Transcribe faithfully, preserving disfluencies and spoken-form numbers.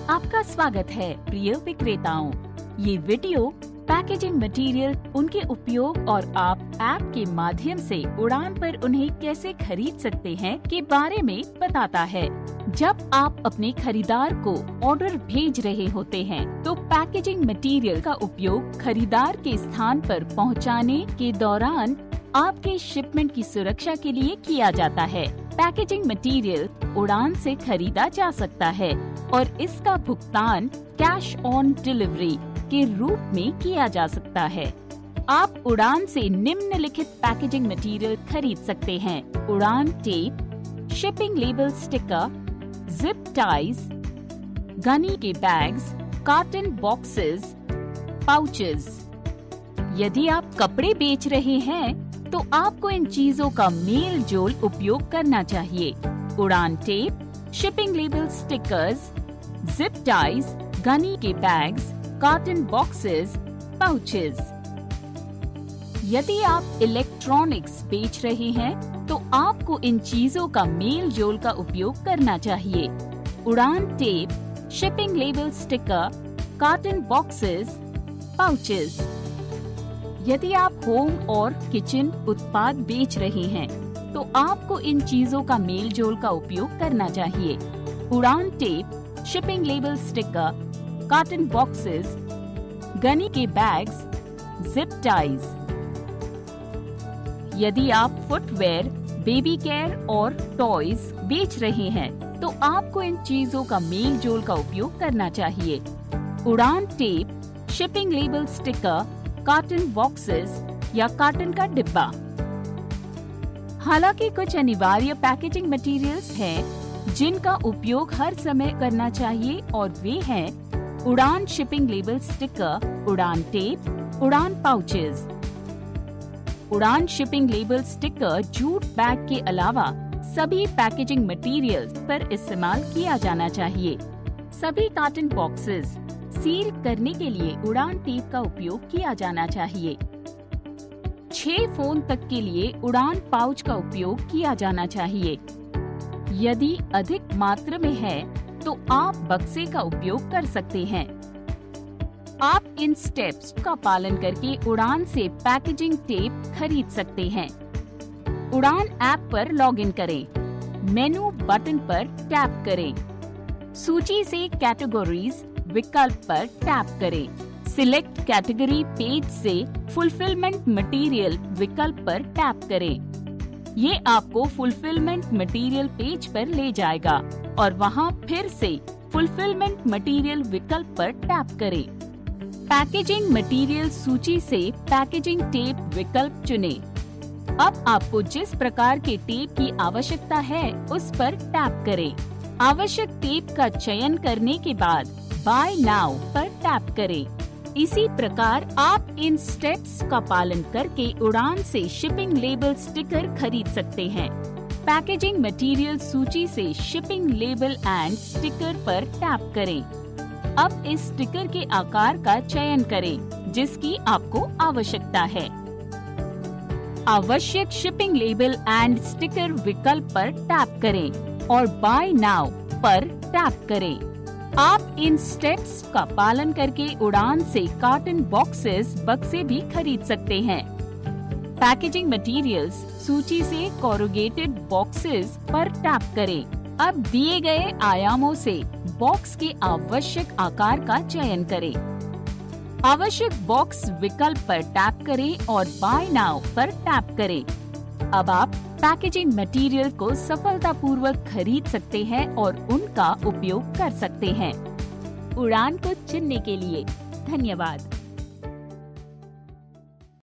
आपका स्वागत है प्रिय विक्रेताओं। ये वीडियो पैकेजिंग मटेरियल, उनके उपयोग और आप ऐप के माध्यम से उड़ान पर उन्हें कैसे खरीद सकते हैं के बारे में बताता है। जब आप अपने खरीदार को ऑर्डर भेज रहे होते हैं तो पैकेजिंग मटेरियल का उपयोग खरीदार के स्थान पर पहुंचाने के दौरान आपके शिपमेंट की सुरक्षा के लिए किया जाता है। पैकेजिंग मटेरियल उड़ान से खरीदा जा सकता है और इसका भुगतान कैश ऑन डिलीवरी के रूप में किया जा सकता है। आप उड़ान से निम्नलिखित पैकेजिंग मटेरियल खरीद सकते हैं: Udaan tape, shipping label sticker, zip ties, gunny के बैग्स, कार्टन बॉक्सेस, पाउचेस। यदि आप कपड़े बेच रहे हैं तो आपको इन चीजों का मेल जोल उपयोग करना चाहिए: Udaan tape, shipping label stickers, zip ties, gunny के बैग्स, कार्टन बॉक्सेस, पाउचेस। यदि आप इलेक्ट्रॉनिक्स बेच रहे हैं तो आपको इन चीजों का मेल जोल का उपयोग करना चाहिए: Udaan tape, shipping label sticker, carton boxes, pouches. यदि आप होम और किचन उत्पाद बेच रहे हैं तो आपको इन चीजों का मेल जोल का उपयोग करना चाहिए: Udaan tape, shipping label sticker, carton boxes, gunny के बैग्स, जिप टाइज। यदि आप फुटवेयर, बेबी केयर और टॉयज बेच रहे हैं तो आपको इन चीजों का मेल जोल का उपयोग करना चाहिए: Udaan tape, shipping label sticker, carton boxes या कार्टन का डिब्बा। हालांकि कुछ अनिवार्य पैकेजिंग मटेरियल्स हैं जिनका उपयोग हर समय करना चाहिए और वे हैं Udaan shipping label sticker, Udaan tape, Udaan pouches. Udaan shipping label sticker jute bag के अलावा सभी पैकेजिंग मटेरियल्स पर इस्तेमाल किया जाना चाहिए। सभी कार्टन बॉक्सेस सील करने के लिए उड़ान टेप का उपयोग किया जाना चाहिए। छह फोन तक के लिए उड़ान पाउच का उपयोग किया जाना चाहिए। यदि अधिक मात्रा में है तो आप बक्से का उपयोग कर सकते हैं। आप इन स्टेप्स का पालन करके उड़ान से पैकेजिंग टेप खरीद सकते हैं। उड़ान ऐप पर लॉगिन करें, मेनू बटन पर टैप करें, सूची से कैटेगरीज विकल्प पर टैप करें, सिलेक्ट कैटेगरी पेज से फुलफिलमेंट मटेरियल विकल्प पर टैप करें। ये आपको फुलफिलमेंट मटेरियल पेज पर ले जाएगा और वहां फिर से फुलफिलमेंट मटेरियल विकल्प पर टैप करें। पैकेजिंग मटेरियल सूची से पैकेजिंग टेप विकल्प चुनें। अब आपको जिस प्रकार के टेप की आवश्यकता है उस पर टैप करें। आवश्यक टेप का चयन करने के बाद बाय नाउ पर टैप करें। इसी प्रकार आप इन स्टेप्स का पालन करके उड़ान से शिपिंग लेबल स्टिकर खरीद सकते हैं। पैकेजिंग मटेरियल सूची से शिपिंग लेबल एंड स्टिकर पर टैप करें। अब इस स्टिकर के आकार का चयन करें जिसकी आपको आवश्यकता है। आवश्यक शिपिंग लेबल एंड स्टिकर विकल्प पर टैप करें और बाय नाउ पर टैप करें। आप इन स्टेप्स का पालन करके उड़ान से कार्टन बॉक्सेस, बक्से भी खरीद सकते हैं। पैकेजिंग मटेरियल्स सूची से कोरुगेटेड बॉक्सेस पर टैप करें। अब दिए गए आयामों से बॉक्स के आवश्यक आकार का चयन करें। आवश्यक बॉक्स विकल्प पर टैप करें और बाय नाउ पर टैप करें। अब आप पैकेजिंग मटेरियल को सफलतापूर्वक खरीद सकते हैं और उनका उपयोग कर सकते हैं। उड़ान को चुनने के लिए धन्यवाद।